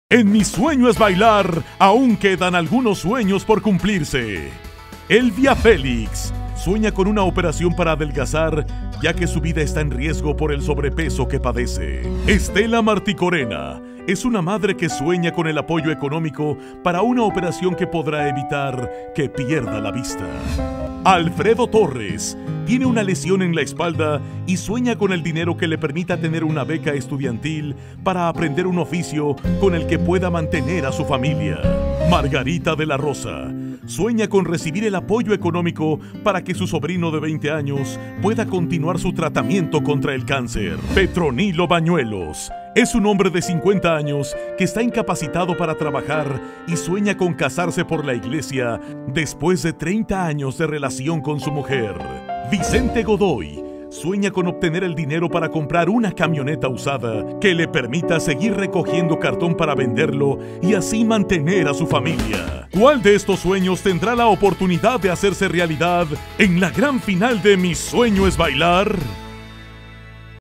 En Mi Sueño es Bailar, aún quedan algunos sueños por cumplirse. Elvia Félix sueña con una operación para adelgazar, ya que su vida está en riesgo por el sobrepeso que padece. Estela Marticorena es una madre que sueña con el apoyo económico para una operación que podrá evitar que pierda la vista. Alfredo Torres tiene una lesión en la espalda y sueña con el dinero que le permita tener una beca estudiantil para aprender un oficio con el que pueda mantener a su familia. Margarita de la Rosa sueña con recibir el apoyo económico para que su sobrino de 20 años pueda continuar su tratamiento contra el cáncer. Petronilo Bañuelos es un hombre de 50 años que está incapacitado para trabajar y sueña con casarse por la iglesia después de 30 años de relación con su mujer. Vicente Godoy sueña con obtener el dinero para comprar una camioneta usada que le permita seguir recogiendo cartón para venderlo y así mantener a su familia. ¿Cuál de estos sueños tendrá la oportunidad de hacerse realidad en la gran final de Mi Sueño es Bailar?